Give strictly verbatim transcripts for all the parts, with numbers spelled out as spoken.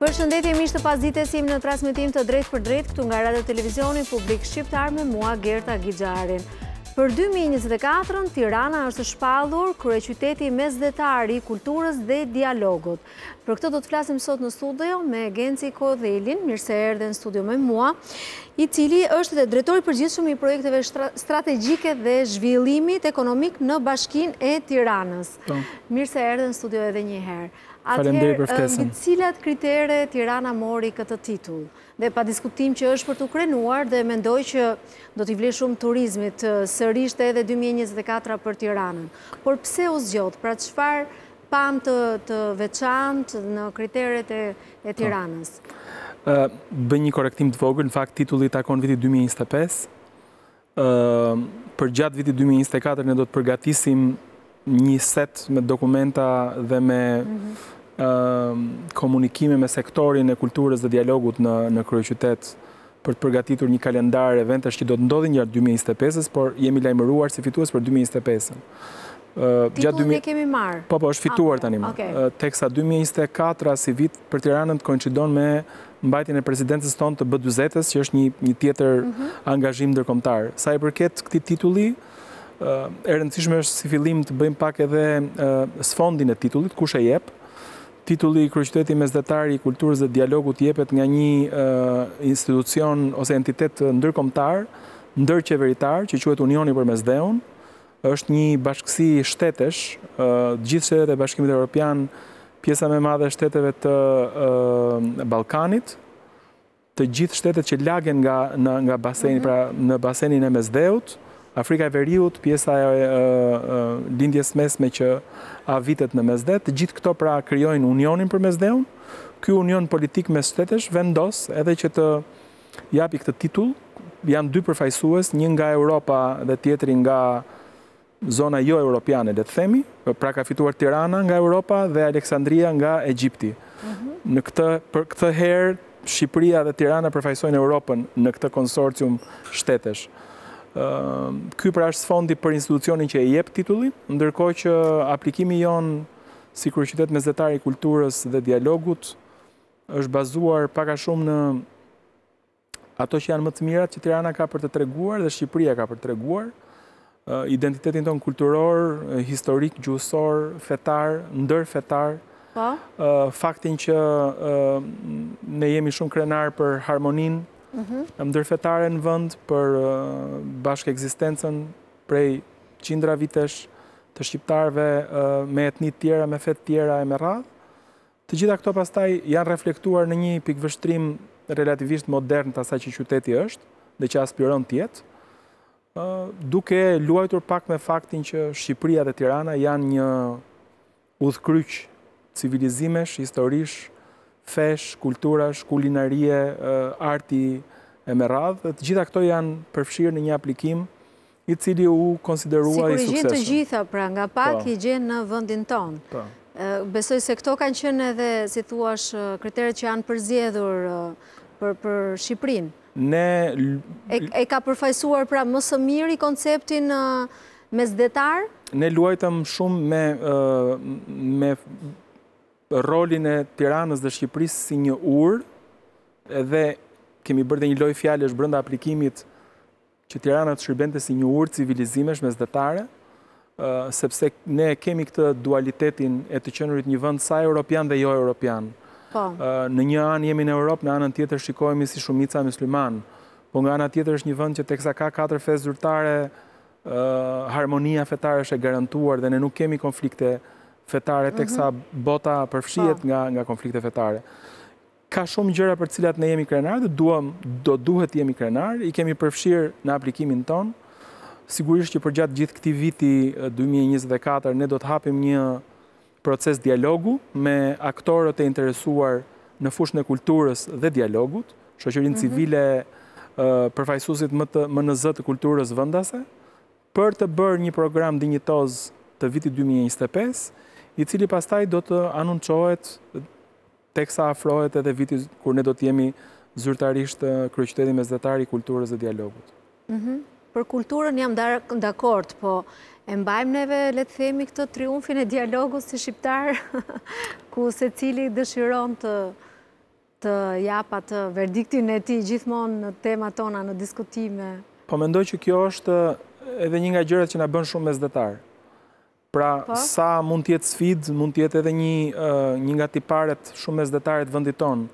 Përshëndetje miq të pasditesim në transmetim të drejtë për drejtë këtu nga Radio Televizioni Publik Shqiptar me mua Gerta Gixharin. Për dy mijë e njëzet e katër, Tirana është shpallur kryeqyteti mesdhetar i kulturës dhe dialogut. Për këtë do të flasim sot në studio me Genci Kodhelin, mirë se erdhe në studio me mua, i cili është dhe drejtori përgjithshëm i projekteve strategjike dhe zhvillimit ekonomik në Bashkinë e Tiranës. Mirë se erdhe në studio edhe një herë. Faleminderit për ftesën. Mbi cilat kritere Tirana mori këtë titull? Dhe pa diskutim që është për të krenuar dhe mendoj që do t'i vlej shumë turizmit, sërish edhe dy mijë e njëzet e katër për Tiranën. Por pse u zgjodh? Pra çfarë pam të, të veçantë në kriteret e, e Tiranës? Uh, Bëj një korektim të vogël, në fakt titulli takon vitit dy mijë e njëzet e pesë. Uh, për gjatë vitit dy mijë e njëzet e katër ne do të përgatisim një set me dokumenta dhe me mm-hmm. uh, komunikime me sektorin e kulturës dhe dialogut në, në kryeqytet për të përgatitur një kalendar eventesh që do të ndodhin gjatë dy mijë e njëzet e pesës, por jemi lajmëruar si fitues për dy mijë e njëzet e pesën. Uh, Titullin e kemi marrë? Po, po, është fituar tani më. Okay. Uh, teksa dy mijë e njëzet e katër si vit për Tiranën të koincidon me mbajtjen e presidencës tonë të B dyzet-ës, që është një, një tjetër mm-hmm. angazhim ndërkombëtar. Sa i përket këtij titulli, Uh, e rëndësishme është si fillim të bëjmë pak edhe uh, sfondin e titullit, kush e jep. Titulli kryeqyteti mesdhetar i kulturës dhe dialogut jepet nga një uh, institucion ose entitet ndërkombëtar, ndërqeveritar, që quhet Unioni për Mesdheun. Është një bashkësi shtetesh, uh, gjithë shtetet e Bashkimit Evropian, pjesa më e madhe e shteteve të uh, Ballkanit, të gjithë shtetet që lagen nga, nga, nga baseni, mm-hmm. pra në basenin e Mesdheut, Afrika e Veriut, pjesa e uh, uh, lindjes mesme që avitet në Mesdhet, të gjithë këto pra krijojnë Unionin për Mesdheun. Ky union politik mes shtetesh vendos edhe që të japi këtë titull. Janë dy përfaqësues, një nga Europa dhe tjetri nga zona jo europiane, le të themi. Pra ka fituar Tirana nga Europa dhe Aleksandria nga Egjipti. Mm-hmm. Në këtë për këtë herë Shqipëria dhe Tirana përfaqësojnë Europën në këtë konsorcium shtetesh. Uh, ky pra është fondi për institucionin që e jep titullin, ndërkohë që aplikimi jon si kryeqytet mesdhetar i kulturës dhe dialogut është bazuar pak a shumë në ato që janë më të mirat që Tirana ka për të treguar dhe Shqipëria ka për të treguar, uh, identitetin ton kulturor, historik, gjuhësor, fetar, ndërfetar, po? uh, faktin që uh, ne jemi shumë krenar për harmoninë Mm-hmm. ndërfetare në vend, për uh, bashkë ekzistencën prej qindra vitesh të shqiptarëve uh, me etni tjera, me fet tjera e me radhë. Të gjitha këto pastaj janë reflektuar në një pikëvështrim relativisht modern të asaj që qyteti është dhe që aspiron të jetë, uh, duke luajtur pak me faktin që Shqipëria dhe Tirana janë një udhkryq civilizimesh, historish, fesh, kulturash, kulinarie, arti e me radhë. Të gjitha këto janë përfshirë në një aplikim i cili u konsiderua i suksesshëm. Sikur i gjenë të gjitha, pra nga pak i gjenë në vendin tonë. Po. Besoj se këto kanë qenë edhe, si thuash, kriteret që janë përzgjedhur për, për Shqipërinë. Ne... E, e ka përfaqësuar pra më së miri konceptin mesdhetar? Ne luajtëm shumë me... me rolin e Tiranës dhe Shqipërisë si një urë, edhe kemi bërë dhe një lojë fjalësh brenda aplikimit që Tirana të shërbente si një urë civilizimesh mesdhetare, uh, sepse ne kemi këtë dualitetin e të qenurit një vend sa europian dhe jo europian. Po. Uh, në një anë jemi në Europë, në anën tjetër shikohemi si shumica musliman, po nga ana tjetër është një vend që teksa ka katër fesë zyrtare, uh, harmonia fetare është e garantuar dhe ne nuk kemi konflikte fetare, teksa bota përfshihet nga, nga konflikte fetare. Ka shumë gjëra për cilat ne jemi krenar dhe duam, do duhet jemi krenar, i kemi përfshirë në aplikimin ton. Sigurisht që për gjatë gjithë këtij viti dy mijë e njëzet e katër ne do të hapim një proces dialogu me aktorët e interesuar në fushën e kulturës dhe dialogut, shoqërinë mm-hmm. civile, uh, përfaqësuesit më të M N Z të kulturës vendase, për të bërë një program dinjitoz të vitit dy mijë e njëzet e pesë, i cili pastaj do të anuncohet teksa afrohet edhe viti kur ne do të jemi zyrtarisht kryeqyteti mesdhetar i kulturës dhe dialogut. Mm-hmm. Për kulturën jam dakord, po e mbajmë neve, le të themi, këtë triumfin e dialogut si shqiptar, ku secili dëshiron të të jap atë verdiktin e tij gjithmonë në temat tona, në diskutime? Po mendoj që kjo është edhe një nga gjërat që na bën shumë mesdhetar. Pra, sa mund të jetë sfidë, mund të jetë edhe një një nga tiparet shumë mesdhetare të vendit tonë.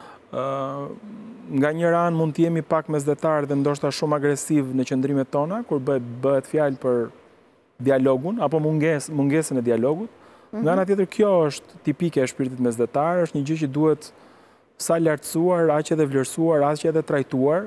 Nga një anë mund të jemi pak mesdhetar dhe ndoshta shumë agresiv në qëndrimet tona, kur bëhet fjalë për dialogun, apo munges, mungesën e dialogut. Nga ana tjetër, kjo është tipike e shpirtit mesdhetar, është një gjë që duhet sa lartësuar, aq edhe vlerësuar, aq edhe trajtuar.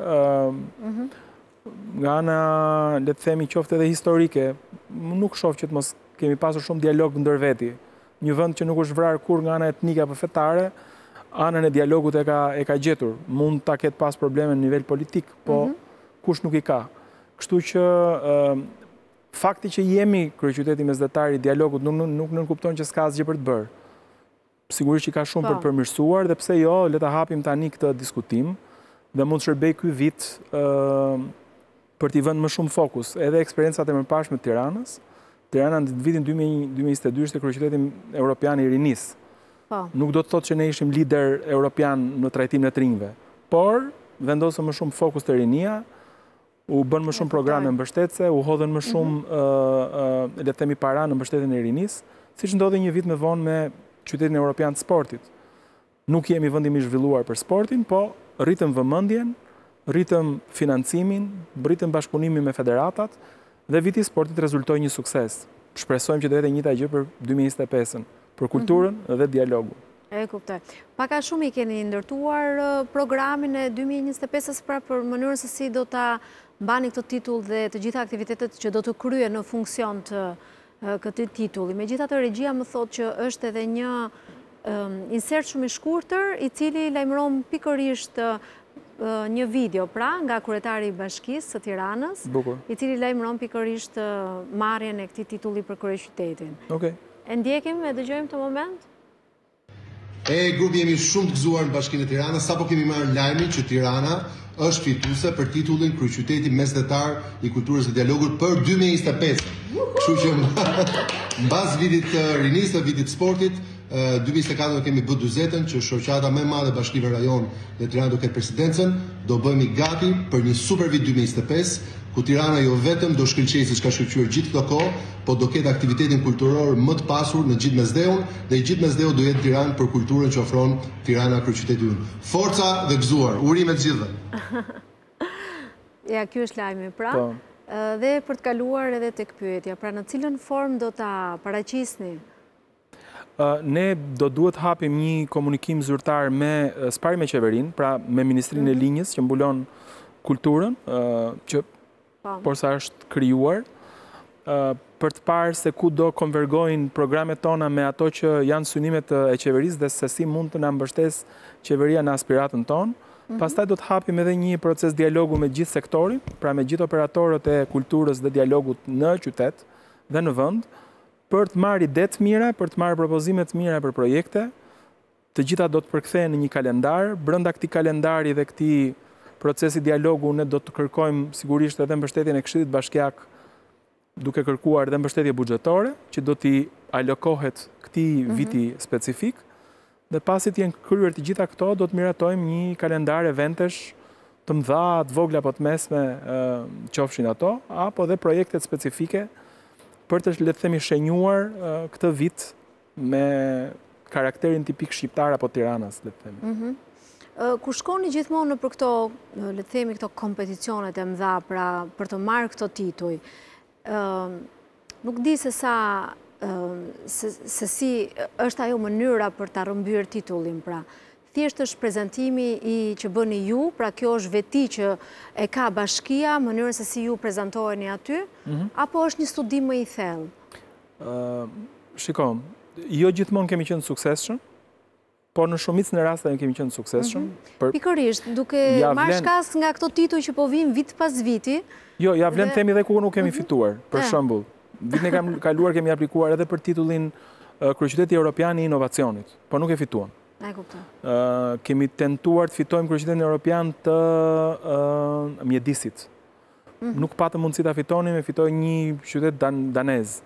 Nga ana, le të themi, qoftë edhe historike, nuk shoh që të mos kemi pasur shumë dialog ndër veti. Një vend që nuk është vrarë kur nga ana etnike apo fetare, anën e dialogut e ka, e ka gjetur. Mund ta ketë pas probleme në nivel politik, po mm -hmm. kush nuk i ka. Kështu që uh, fakti që jemi kryeqyteti mesdhetar i dialogut nuk nuk nënkupton që s'ka asgjë për të bërë. Sigurisht që ka shumë pa. për të përmirësuar dhe pse jo, le ta hapim tani këtë diskutim dhe mund të shërbej ky vit uh, për t'i vënë më shumë fokus edhe eksperiencat e mëparshme të Tiranës. Tirana në vitin dy mijë njëzet e dy ishte kryeqyteti evropian i rinisë. Nuk do të thotë që ne ishim lider europian në trajtimin e të rinjve, por vendosëm më shumë fokus të rinia, u bën më shumë programe mbështetëse, u hodhen më shumë, le të themi, para në mbështetjen e rinisë, siç ndodhi një vit më vonë me qytetin evropian të sportit. Nuk jemi vendi më i zhvilluar për sportin, po rritëm vëmendjen, rritëm financimin, rritëm bashkëpunimin me federatat dhe viti i sportit rezultoi një sukses. Shpresojmë që do jetë e njëjta gjë për dy mijë njëzet e pesën. Për kulturën dhe dialogu. E kuptoj. Paka shumë i keni ndërtuar programin e dy mijë njëzet e pesës pra për mënyrën se si do ta mbani këtë titull dhe të gjitha aktivitetet që do të kryen në funksion të këtij titulli. Megjithatë, regjia më thotë që është edhe një um, insert shumë i shkurtër i cili lajmëron pikërisht uh, një video pra nga kryetari i Bashkisë së Tiranës, Bukur. I cili lajmëron pikërisht uh, marrjen e këtij titulli për kryeqytetin. Okej. E ndjekim e dëgjojmë të moment? E grupi jemi shumë të gëzuar në Bashkinë e Tiranës, sapo kemi marrë lajmin që Tirana është fituese për titullin kryeqyteti mesdhetar i kulturës dhe dialogut për dy mijë njëzet e pesë. Kështu që mbas vitit të rinisë, vitit sportit, dy mijë njëzet e katër do kemi B dyzet, që shoqata më e madhe e Bashkimit Rajon dhe Tirana do ketë presidencën, do bëhemi gati për një super vit dy mijë njëzet e pesë. Ku Tirana jo vetëm do shkëlqejë siç ka shkëlqyer gjithë këto kohë, po do ketë aktivitetin kulturor më të pasur në gjithë Mesdheun dhe i gjithë Mesdheu do jetë Tiranë për kulturën që ofron Tirana kryeqyteti ynë. Forca dhe gëzuar, urime të gjithëve. Ja, ky është lajmi pra. Po. Dhe për të kaluar edhe tek pyetja, pra në cilën formë do ta paraqisni? Uh, ne do duhet hapim një komunikim zyrtar me spari me qeverinë, pra me Ministrinë e Linjës që mbulon kulturën, uh, që por sa është krijuar, uh, për të parë se ku do konvergojnë programet tona me ato që janë synimet e qeverisë dhe se si mund të na mbështesë qeveria në aspiratën tonë. Mm-hmm. Pastaj do të hapim edhe një proces dialogu me gjithë sektorin, pra me gjithë operatorët e kulturës dhe dialogut në qytet dhe në vend, për të marrë ide të mira, për të marrë propozime të mira për projekte. Të gjitha do të përkthehen në një kalendar, brenda këtij kalendari dhe këtij procesi dialogu ne do të kërkojmë sigurisht edhe mbështetjen e Këshillit Bashkiak, duke kërkuar edhe mbështetje buxhetore që do t'i alokohet këtij viti specifik. Dhe pasi të jenë kryer të gjitha këto, do të miratojmë një kalendar eventesh të mëdha, të vogla apo të mesme, qofshin ato, apo dhe projekte specifike për të, le të themi, shenjuar këtë vit me karakterin tipik shqiptar apo Tiranës, le të themi. Mm-hmm. Kur shkoni gjithmonë në për këto, le të themi, këto kompeticionet e mëdha pra për të marrë këto tituj, nuk di se sa se, se si është ajo mënyra për ta rrëmbyer titullin pra. Thjesht është prezantimi i që bëni ju, pra kjo është veti që e ka bashkia, mënyrën se si ju prezantoheni aty, mm-hmm. apo është një studim më i thellë? Uh, Shikoj, jo gjithmonë kemi qenë suksesshëm, por në shumicën e rasteve kemi qenë suksesshëm. Mm-hmm. Për... Pikërisht, duke ja marrë shkas nga këto tituj që po vijnë vit pas viti. Jo, ja vlen dhe... themi edhe ku nuk kemi mm-hmm. fituar, për shembull. Vitin e kaluar kemi aplikuar edhe për titullin uh, Kryeqyteti Evropian i Inovacionit, por nuk e fituam. E kuptoj. Uh, kemi tentuar të fitojmë Kryeqytetin Evropian të uh, mjedisit. Mm-hmm. Nuk patëm mundësi ta fitonim, e fitoi një qytet dan danez.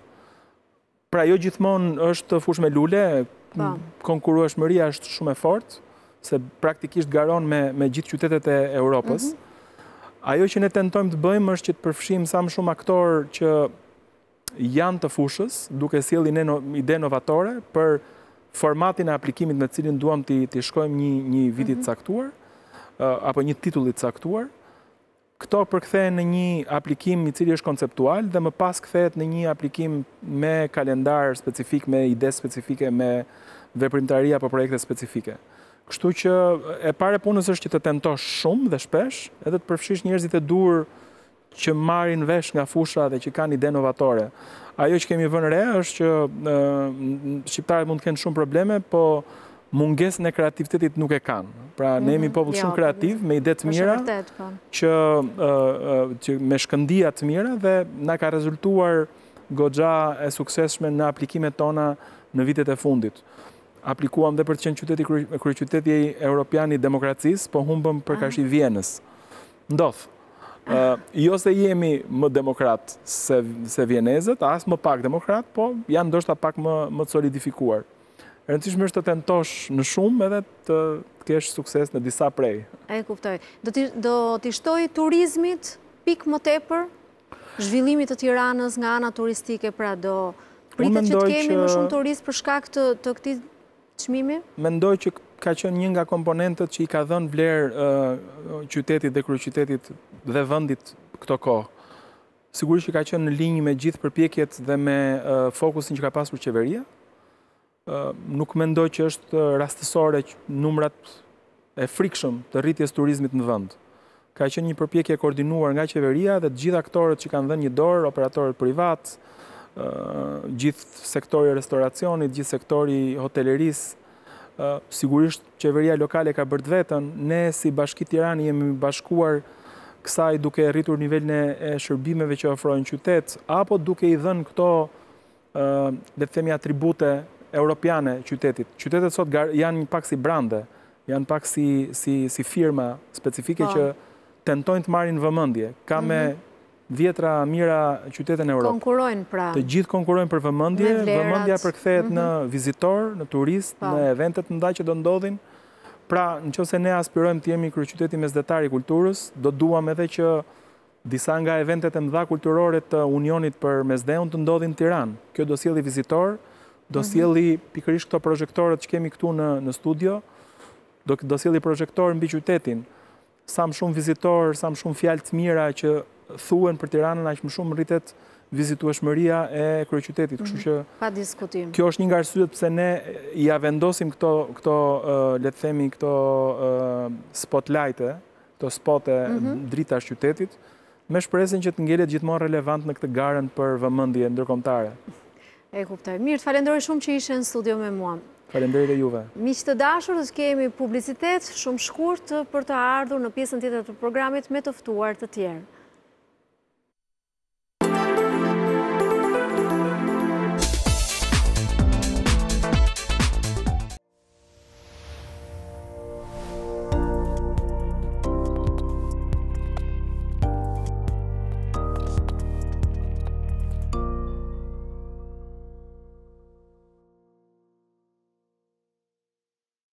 Pra jo gjithmonë është fush me lule, konkurueshmëria është shumë e fortë, se praktikisht garon me, me gjithë qytetet e Europës. Ajo që ne tentojmë të bëjmë është që të përfshijmë sa më shumë aktorë që janë të fushës, duke sjellë ide inovatore për formatin e aplikimit me cilin duam të të shkojmë një, një viti të caktuar, apo një titulli të caktuar. Këto përkthehen në një aplikim i cili është konceptual dhe më pas kthehet në një aplikim me kalendar specifik, me ide specifike, me veprimtari apo projekte specifike. Kështu që e pare punës është që të tentosh shumë dhe shpesh, edhe të përfshish njerëzit e dur që marrin vesh nga fusha dhe që kanë ide inovatore. Ajo që kemi vënë re është që uh, shqiptarët mund të kenë shumë probleme, po mungesën e kreativitetit nuk e kanë. Pra ne jemi popull shumë kreativ, me ide të mira, që, uh, që me shkëndia të mira dhe na ka rezultuar goxha e suksesshme në aplikimet tona në vitet e fundit. Aplikuam dhe për të qenë qyteti kryeqyteti europian i demokracisë, po humbëm përkashi Vienës. Ndodh. Uh, jo se jemi më demokrat se, se vienezët, as më pak demokrat, po janë ndoshta pak më, më solidifikuar. E rëndësishme është të tentosh në shumë edhe të, të kesh sukses në disa prej. E kuptoj. Do t'i, do t'i shtoj turizmit pik më tepër, zhvillimit të Tiranës nga ana turistike, pra do pritet që të kemi që... më shumë turist për shkak të, të këtij çmimi? Mendoj që ka qenë një nga komponentët që i ka dhënë vlerë uh, qytetit dhe kryeqytetit dhe vendit këto kohë. Sigurisht që ka qenë në linjë me gjithë përpjekjet dhe me uh, fokusin që ka pasur qeveria. Uh, nuk mendoj që është rastësore që numrat e frikshëm të rritjes turizmit në vend. Ka qenë një përpjekje koordinuar nga qeveria dhe të gjithë aktorët që kanë dhënë një dorë, operatorët privat, uh, gjithë sektori restauracionit, gjithë sektori hotelerisë. Uh, sigurisht qeveria lokale ka bërë vetën, ne si Bashki Tirani jemi bashkuar kësaj duke rritur nivelin e shërbimeve që ofrojnë qytet, apo duke i dhënë këto, uh, le të themi, atribute europiane qytetit. Qytetet sot janë pak si brande, janë pak si, si, si firma specifike oh. që tentojnë të marrin vëmendje. Ka me mm -hmm. vjetra mira qytete në Europë. Konkurojnë pra. Të gjithë konkurojnë për vëmendje, vëmendja përkthehet mm -hmm. në vizitor, në turist, pa. Në eventet mëdha që do ndodhin. Pra, nëse ne aspirojmë të jemi kryeqyteti mesdhetar i kulturës, do duam edhe që disa nga eventet e mëdha kulturore të Unionit për Mesdheun të ndodhin në Tiranë. Kjo do sjelli vizitor, do sjelli pikërisht këto projektorët që kemi këtu në, në studio, do, do sjelli projektor mbi qytetin. Sa më shumë vizitor, sa më shumë fjalë të mira që thuhen për Tiranën, aq më shumë rritet vizitueshmëria e kryeqytetit. Kështu që pa diskutim. Kjo është një nga arsyet pse ne ja vendosim këto këto uh, le të themi këto uh, spotlight-e, këto spote mm -hmm. dritash qytetit, me shpresën që të ngelet gjithmonë relevant në këtë garën për vëmendje ndërkombëtare. E kuptoj. Mirë, falenderoj shumë që ishe në studio me mua. Falenderoj dhe juve. Miq të dashur, do të kemi publicitet shumë shkurt për të ardhur në pjesën tjetër të programit me të ftuar të tjerë.